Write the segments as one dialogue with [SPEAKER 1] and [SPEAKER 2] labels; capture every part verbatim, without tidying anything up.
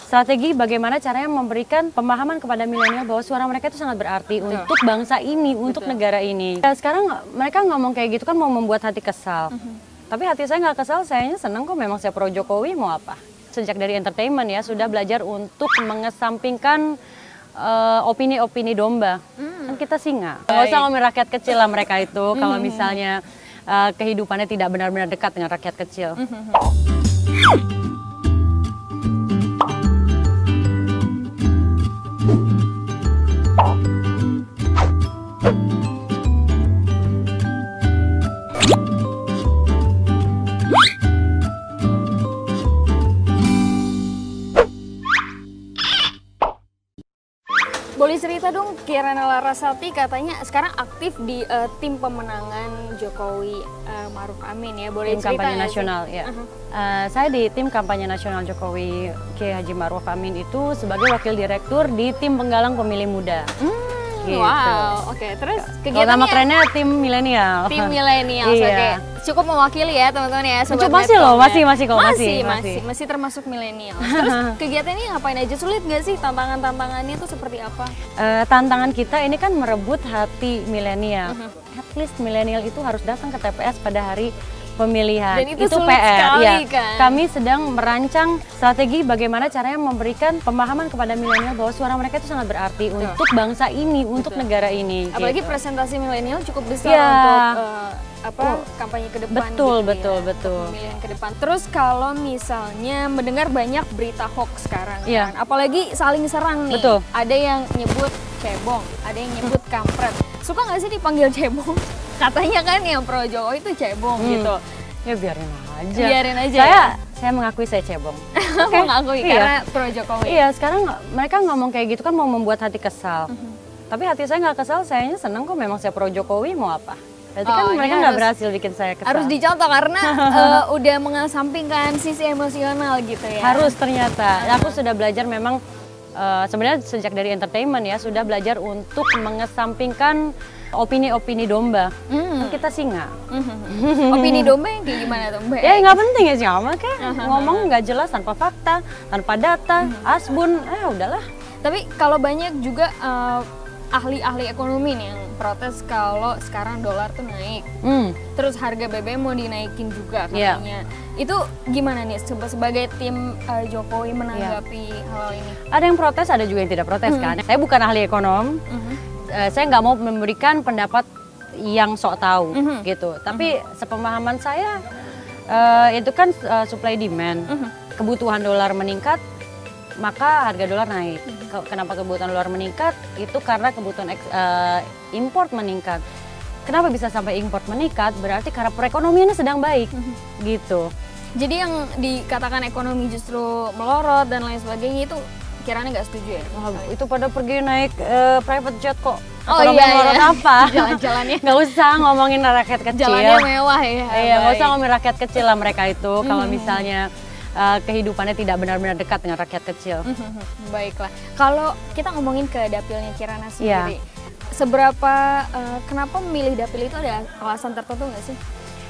[SPEAKER 1] strategi bagaimana caranya memberikan pemahaman kepada milenial bahwa suara mereka itu sangat berarti Betul. Untuk bangsa ini, untuk Betul. Negara ini. Ya, sekarang mereka ngomong kayak gitu kan mau membuat hati kesal. Uh-huh. Tapi hati saya nggak kesal, sayanya senang kok, memang saya pro Jokowi, mau apa. Sejak dari entertainment ya, sudah belajar untuk mengesampingkan uh, opini-opini domba. Hmm. Kan kita singa. Nggak usah ngomongin rakyat kecil lah mereka itu, hmm. kalau misalnya uh, kehidupannya tidak benar-benar dekat dengan rakyat kecil. Hmm.
[SPEAKER 2] Boleh cerita dong, Kirana Larasati katanya sekarang aktif di uh, tim pemenangan Jokowi uh, Maruf Amin ya. Boleh
[SPEAKER 1] tim
[SPEAKER 2] cerita
[SPEAKER 1] kampanye nasional ya. Uh-huh. uh, saya di tim kampanye nasional Jokowi Kiai Haji Maruf Amin itu sebagai wakil direktur di tim penggalang pemilih muda. Hmm. Gitu.
[SPEAKER 2] Wow, oke. Okay. Terus kegiatannya?
[SPEAKER 1] Nama kerennya tim milenial.
[SPEAKER 2] Tim milenial, iya. Oke. Okay. Cukup mewakili ya teman-teman ya.
[SPEAKER 1] Sobat masih loh, masih masih kok
[SPEAKER 2] masih masih masih, masih termasuk milenial. Terus kegiatannya ngapain aja? Sulit nggak sih tantangan-tantangannya itu seperti apa?
[SPEAKER 1] Uh, tantangan kita ini kan merebut hati milenial. Uh-huh. At least milenial itu harus datang ke T P S pada hari pemilihan.
[SPEAKER 2] Dan itu,
[SPEAKER 1] itu
[SPEAKER 2] sulit
[SPEAKER 1] P R
[SPEAKER 2] sekali,
[SPEAKER 1] ya.
[SPEAKER 2] kan?
[SPEAKER 1] Kami sedang merancang strategi bagaimana caranya memberikan pemahaman kepada milenial bahwa suara mereka itu sangat berarti Betul. Untuk bangsa ini, Betul. Untuk negara ini.
[SPEAKER 2] Apalagi
[SPEAKER 1] gitu.
[SPEAKER 2] presentasi milenial cukup besar
[SPEAKER 1] ya.
[SPEAKER 2] untuk uh, apa oh. kampanye ke depan.
[SPEAKER 1] Betul,
[SPEAKER 2] gitu
[SPEAKER 1] betul,
[SPEAKER 2] ya,
[SPEAKER 1] betul.
[SPEAKER 2] Pemilihan ke depan. Terus kalau misalnya mendengar banyak berita hoax sekarang,
[SPEAKER 1] ya.
[SPEAKER 2] kan? Apalagi saling serang nih.
[SPEAKER 1] Betul.
[SPEAKER 2] Ada yang nyebut cebong, ada yang nyebut kampret. Suka nggak sih dipanggil cebong? Katanya kan yang pro Jokowi itu cebong hmm. gitu.
[SPEAKER 1] Ya biarin aja.
[SPEAKER 2] Biarin aja.
[SPEAKER 1] Saya
[SPEAKER 2] ya?
[SPEAKER 1] saya mengakui saya cebong.
[SPEAKER 2] Okay. Mengakui iya. karena pro Jokowi.
[SPEAKER 1] Iya, sekarang mereka ngomong kayak gitu kan mau membuat hati kesal. Uh-huh. Tapi hati saya nggak kesal, sayanya senang kok, memang saya pro Jokowi, mau apa. Berarti oh, kan mereka nggak berhasil bikin saya kesal.
[SPEAKER 2] Harus dicontoh karena uh, udah mengesampingkan sisi emosional gitu ya.
[SPEAKER 1] Harus ternyata. Uh-huh. Aku sudah belajar memang uh, sebenarnya sejak dari entertainment ya, sudah belajar untuk mengesampingkan opini-opini domba. Mm. Kan kita singa.
[SPEAKER 2] Mm-hmm. Opini domba yang kayak gimana tuh Mbak?
[SPEAKER 1] Ya nggak penting ya siapa kayak uh-huh. ngomong nggak jelas, tanpa fakta, tanpa data, mm-hmm. asbun, eh udahlah.
[SPEAKER 2] Tapi kalau banyak juga uh, ahli-ahli ekonomi nih yang protes kalau sekarang dolar tuh naik. Mm. Terus harga B B M mau dinaikin juga katanya. Yeah. Itu gimana nih sebagai tim uh, Jokowi menanggapi yeah. hal ini? Ada
[SPEAKER 1] yang protes, ada juga yang tidak protes mm. kan. Saya bukan ahli ekonom. Mm-hmm. Uh, saya nggak mau memberikan pendapat yang sok tahu mm-hmm. gitu. Tapi mm-hmm. sepemahaman saya uh, itu kan uh, supply demand. Mm-hmm. Kebutuhan dolar meningkat, maka harga dolar naik. Mm-hmm. Kenapa kebutuhan dolar meningkat? Itu karena kebutuhan eks, uh, import meningkat. Kenapa bisa sampai import meningkat? Berarti karena perekonomiannya sedang baik, mm-hmm. gitu.
[SPEAKER 2] Jadi yang dikatakan ekonomi justru melorot dan lain sebagainya itu Kirana nggak setuju ya?
[SPEAKER 1] Oh, itu pada pergi naik uh, private jet kok.
[SPEAKER 2] Oh iya,
[SPEAKER 1] melorot
[SPEAKER 2] iya.
[SPEAKER 1] apa?
[SPEAKER 2] Jalan-jalannya.
[SPEAKER 1] Nggak usah ngomongin rakyat kecil.
[SPEAKER 2] Jalannya mewah ya.
[SPEAKER 1] Iya, nggak usah ngomongin rakyat kecil lah mereka itu. Mm-hmm. Kalau misalnya uh, kehidupannya tidak benar-benar dekat dengan rakyat kecil.
[SPEAKER 2] Mm-hmm. Baiklah. Kalau kita ngomongin ke dapilnya Kirana sendiri, yeah. seberapa, uh, kenapa memilih dapil itu ada alasan tertentu nggak sih?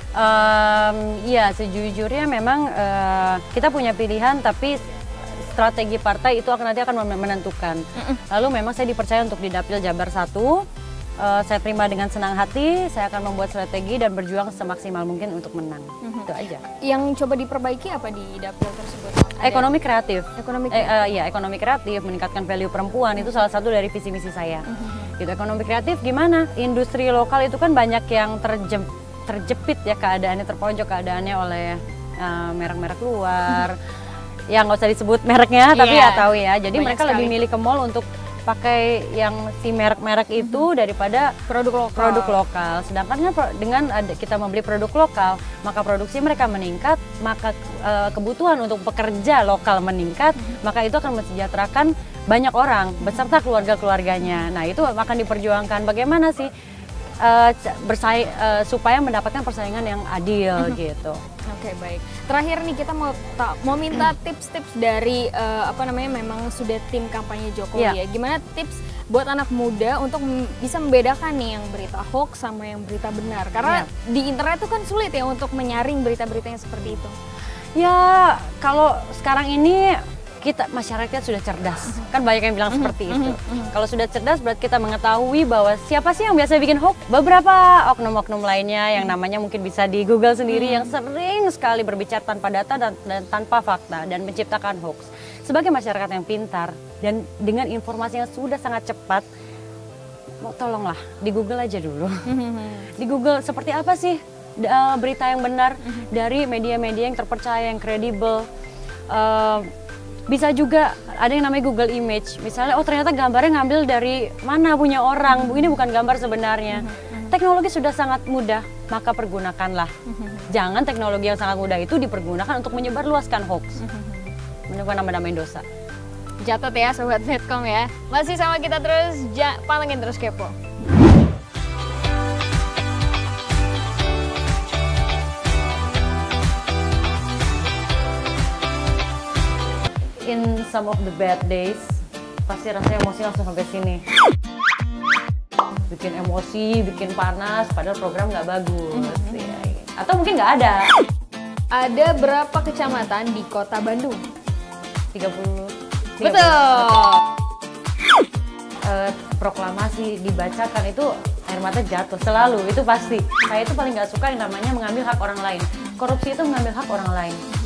[SPEAKER 1] Um, iya, sejujurnya memang uh, kita punya pilihan, tapi strategi partai itu akan nanti akan menentukan. Mm-mm. Lalu memang saya dipercaya untuk di Dapil Jabar satu, uh, saya terima dengan senang hati, saya akan membuat strategi dan berjuang semaksimal mungkin untuk menang. Mm-hmm. Itu aja. Yang
[SPEAKER 2] coba diperbaiki apa di Dapil tersebut?
[SPEAKER 1] Ekonomi kreatif.
[SPEAKER 2] Ekonomi kreatif.
[SPEAKER 1] Eh, uh, ya, ekonomi kreatif, meningkatkan value perempuan, mm-hmm. itu salah satu dari visi misi saya. Mm-hmm. Gitu, ekonomi kreatif gimana? Industri lokal itu kan banyak yang terjem, terjepit ya keadaannya, terpojok keadaannya oleh uh, merek-merek luar. Mm-hmm. Ya nggak usah disebut mereknya, tapi yeah. ya tahu ya. Jadi banyak mereka sekali. Lebih milih ke mall untuk pakai yang si merek-merek itu mm-hmm. daripada
[SPEAKER 2] produk lokal.
[SPEAKER 1] produk lokal. Sedangkan dengan ada, kita membeli produk lokal, maka produksi mereka meningkat, maka e, kebutuhan untuk pekerja lokal meningkat, mm-hmm. maka itu akan mensejahterakan banyak orang beserta keluarga-keluarganya. Nah itu akan diperjuangkan bagaimana sih e, bersaing e, supaya mendapatkan persaingan yang adil mm-hmm. gitu.
[SPEAKER 2] Oke, baik. Terakhir nih kita mau ta- mau minta tips-tips dari uh, apa namanya memang sudah tim kampanye Jokowi yeah. ya. Gimana tips buat anak muda untuk m- bisa membedakan nih yang berita hoax sama yang berita benar? Karena yeah. di internet itu kan sulit ya untuk menyaring berita-berita yang seperti itu.
[SPEAKER 1] Ya, kalau sekarang ini kita masyarakat sudah cerdas. Kan banyak yang bilang seperti itu. Kalau sudah cerdas berarti kita mengetahui bahwa siapa sih yang biasa bikin hoax. Beberapa oknum-oknum lainnya yang namanya mungkin bisa di Google sendiri yang sering sekali berbicara tanpa data dan, dan tanpa fakta dan menciptakan hoax. Sebagai masyarakat yang pintar dan dengan informasi yang sudah sangat cepat, mau tolonglah di Google aja dulu. Di Google seperti apa sih uh, berita yang benar dari media-media yang terpercaya, yang kredibel. Uh, Bisa juga ada yang namanya Google Image. Misalnya, oh ternyata gambarnya ngambil dari mana punya orang. Ini bukan gambar sebenarnya. Teknologi sudah sangat mudah, maka pergunakanlah. Jangan teknologi yang sangat mudah itu dipergunakan untuk menyebarluaskan hoax. Menyebabkan nama-namain dosa.
[SPEAKER 2] Catat ya Sobat Medcom ya. Masih sama kita terus, ja, pantengin terus Kepo.
[SPEAKER 1] In some of the bad days, pasti rasanya emosi langsung sampai sini. Bikin emosi, bikin panas, padahal program nggak bagus. Mm-hmm. Ya. Atau mungkin nggak ada.
[SPEAKER 2] Ada berapa kecamatan di kota Bandung?
[SPEAKER 1] tiga puluh.
[SPEAKER 2] Betul.
[SPEAKER 1] Uh, proklamasi dibacakan itu air mata jatuh, selalu, itu pasti. Saya itu paling nggak suka yang namanya mengambil hak orang lain. Korupsi itu mengambil hak orang lain.